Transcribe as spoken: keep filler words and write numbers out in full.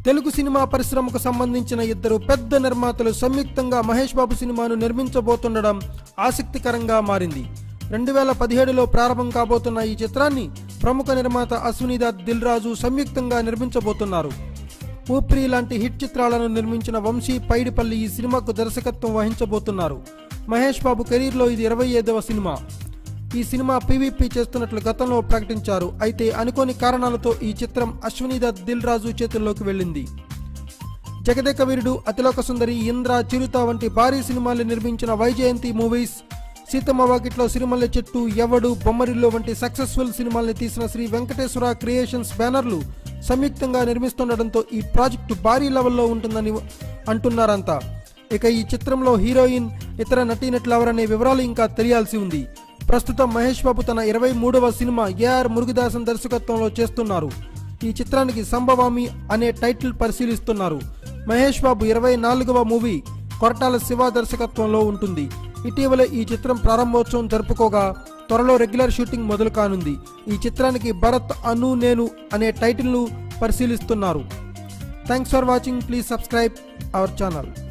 Telugu cinema పరిశ్రమకు సంబంధించిన ఇద్దరు పెద్ద నిర్మాతలు సంయుక్తంగా మహేష్ బాబు సినిమాను నిర్మించబోతుండడం ఆసక్తికరంగా మారింది. రెండు వేల పదిహేడులో ప్రారంభం కాబోతున్న ఈ చిత్రాన్ని ప్రముఖ నిర్మాత అశ్విని దత్, దిల్ రాజు సంయుక్తంగా నిర్మించబోతున్నారు. ఊపిరి లాంటి హిట్ చిత్రాలను నిర్మించిన వంశీ పైడిపల్లి ఈ సినిమాకు దర్శకత్వం వహించబోతున్నారు. మహేష్ బాబు కెరీర్లో ఇది ఇరవై ఐదవ సినిమా. ఈ సినిమా పీవీపీ చేస్తున్నట్లు గతంలో ప్రకటించారు. అయితే అనుకోని కారణాలతో ఈ చిత్రం అశ్విని దత్, దిల్ రాజు చేతుల్లోకి వెళ్ళింది. జగదేక వీరుడు, అతిలోక సుందరి, ఇంద్ర, చిరుత వంటి భారీ సినిమాలు నిర్మించిన వైజయంతి మూవీస్, సీతమ్మ వాకిట్లో సిరిమల్లె చెట్టు, ఎవడు, బొమ్మరిల్లు వంటి సక్సెస్ఫుల్ సినిమాల్ని తీసిన శ్రీ వెంకటేశ్వర క్రియేషన్స్ బ్యానర్లు సంయుక్తంగా నిర్మిస్తుండటంతో ఈ ప్రాజెక్టు భారీ లెవెల్లో ఉంటుందని అంటున్నారంతా. ఇక ఈ చిత్రంలో హీరోయిన్, ఇతర నటీనటులెవరనే వివరాలు ఇంకా తెలియాల్సి ఉంది. ప్రస్తుతం మహేష్ బాబు తన ఇరవై మూడవ సినిమా ఏఆర్ మురుగదాసన్ దర్శకత్వంలో చేస్తున్నారు. ఈ చిత్రానికి సంభవామి అనే టైటిల్ పరిశీలిస్తున్నారు. మహేష్ బాబు ఇరవై నాలుగవ మూవీ కొరటాల శివ దర్శకత్వంలో ఉంటుంది. ఇటీవలే ఈ చిత్రం ప్రారంభోత్సవం జరుపుకోగా త్వరలో రెగ్యులర్ షూటింగ్ మొదలు కానుంది. ఈ చిత్రానికి భరత్, అను, నేను అనే టైటిల్ను పరిశీలిస్తున్నారు. Thanks for watching. Please subscribe our channel.